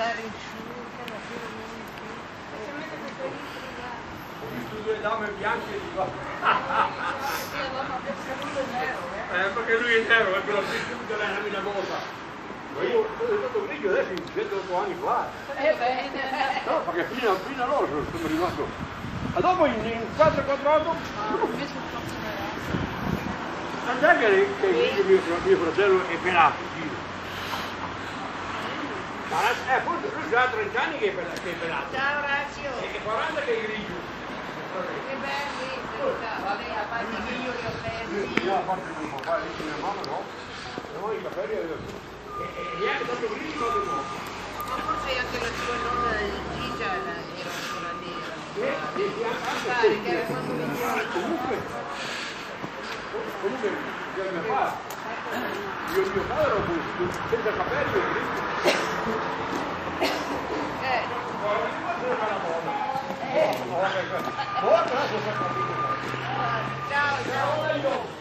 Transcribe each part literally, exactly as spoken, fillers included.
andare in su, che alla fine non in più. E se mette quei litri là. Ho visto due dame bianche di qua. Sì, allora perché lui è nero, eh? Eh, perché lui è nero, è quello che tutta la mia cosa. Ma io sono stato grigio adesso in centotto anni qua. Eh beh, no, perché fino, fino a loro sono, sono rimasto. Ma dopo in, in quattro quadrato. no, invece non funzionerà. Tant'è che, che il mio, mio fratello è pelato, giro. Eh, forse lui già ha trenta anni che è pelato. Che è pelato. Ciao Orazio! E quaranta che è grigio. Che belli, vabbè, a parte che io li ho persi. Io a parte non può fare, mia mamma no. No, i capelli avevo. E, e neanche tanto grigio quanto no. Ma forse anche la sua nonna Gigia era ancora nera. Pare che era quando veniva. Comunque, comunque, che mio padre, io mio padre ero senza capelli e grigio. Eh. Ciao, ciao.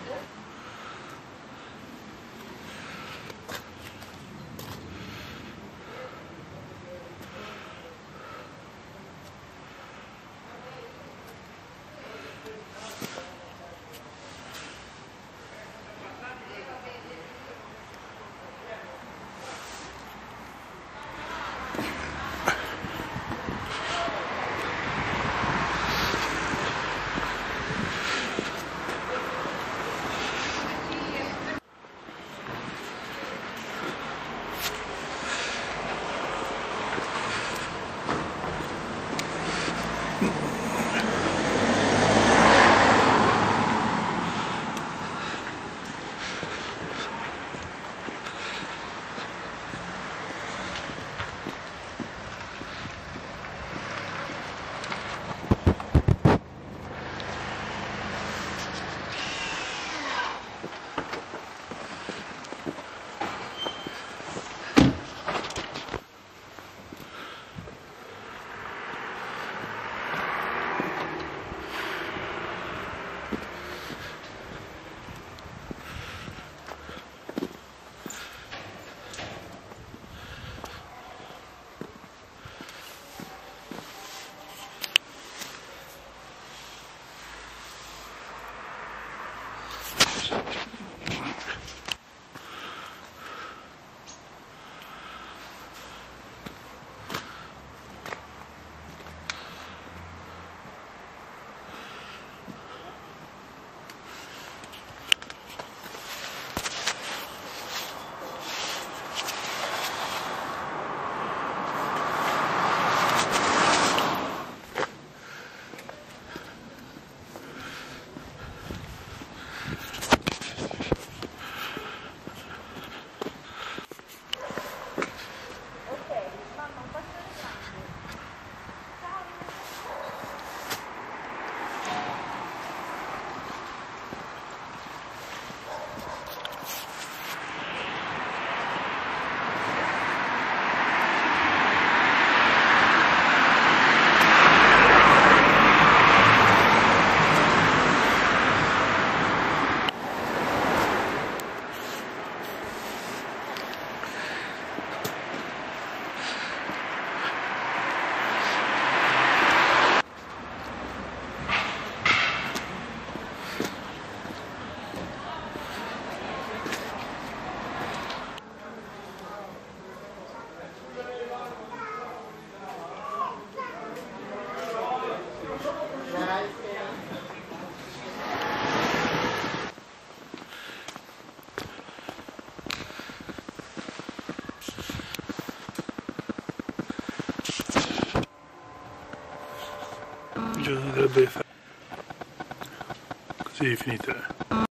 Dovrebbe fare così finita.